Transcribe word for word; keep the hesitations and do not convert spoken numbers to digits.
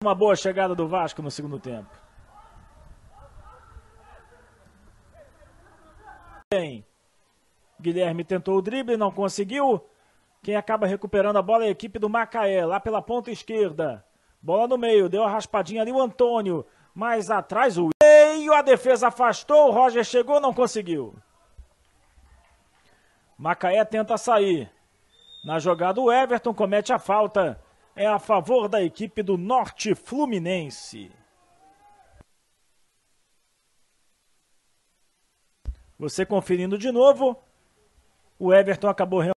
Uma boa chegada do Vasco no segundo tempo. Bem, Guilherme tentou o drible, não conseguiu. Quem acaba recuperando a bola é a equipe do Macaé, lá pela ponta esquerda. Bola no meio, deu a raspadinha ali o Antônio. Mais atrás o meio, a defesa afastou, o Roger chegou, não conseguiu. Macaé tenta sair. Na jogada o Everton comete a falta. É a favor da equipe do Norte Fluminense. Você conferindo de novo. O Everton acabou